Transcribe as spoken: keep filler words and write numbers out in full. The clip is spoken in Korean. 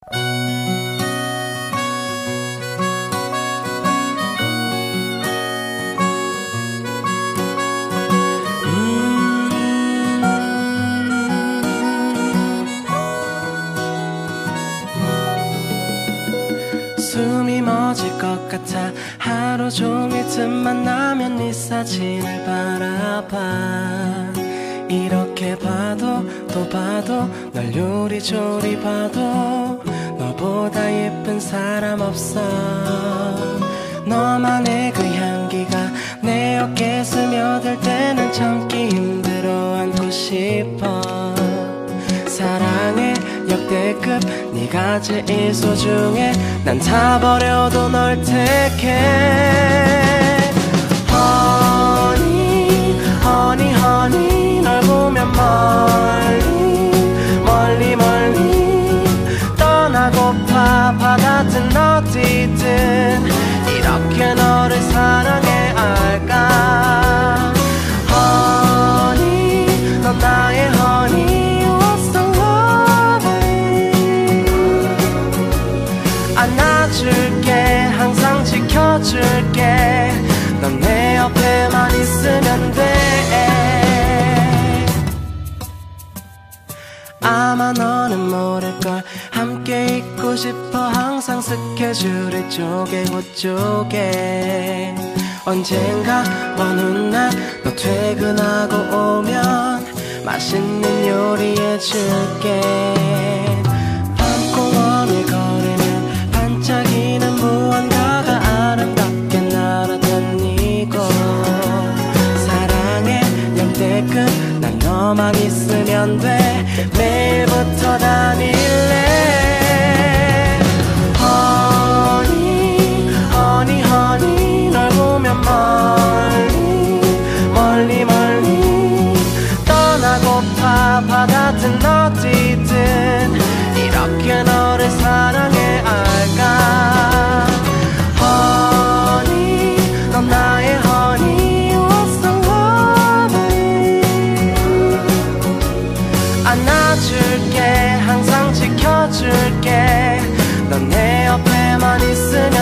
숨이 멎을 것 같아 하루 종일 틈만 나면 네 사진을 바라봐. 이렇게 봐도 또 봐도 널 요리조리 봐도 너보다 예쁜 사람 없어. 너만의 그 향기가 내 어깨에 스며들 때는 참기 힘들어 안고 싶어. 사랑해 역대급 네가 제일 소중해. 난 다 버려도 널 택해. Honey, honey, honey 널 보면 멀리 멀리 멀리 떠나고파. 바다든 어디든 이렇게 너를 사랑해 알까. Honey, 넌 나의 honey. 안아줄게 항상 지켜줄게. 넌 내 옆에만 있으면 돼. 아마 너는 모를걸 함께 있고 싶어. 항상 스케줄을 쪼개고 쪼개. 언젠가 어느 날 너 퇴근하고 오면 맛있는 요리 해줄게. 밤공원을 걸으면 반짝이는 무언가가 아름답게 날아다니고. 사랑해 역대급 난 너만 있으면 돼. 매일부터 다닐래. Honey, honey, honey 널 보면 멀리 멀리 멀리 떠나고파. 바다든 어디든 이렇게 너를 사랑해 알까. Honey, 넌 나의 honey. What's the lovely. 안아줄게 항상 지켜줄게. 넌 내 옆에만 있으면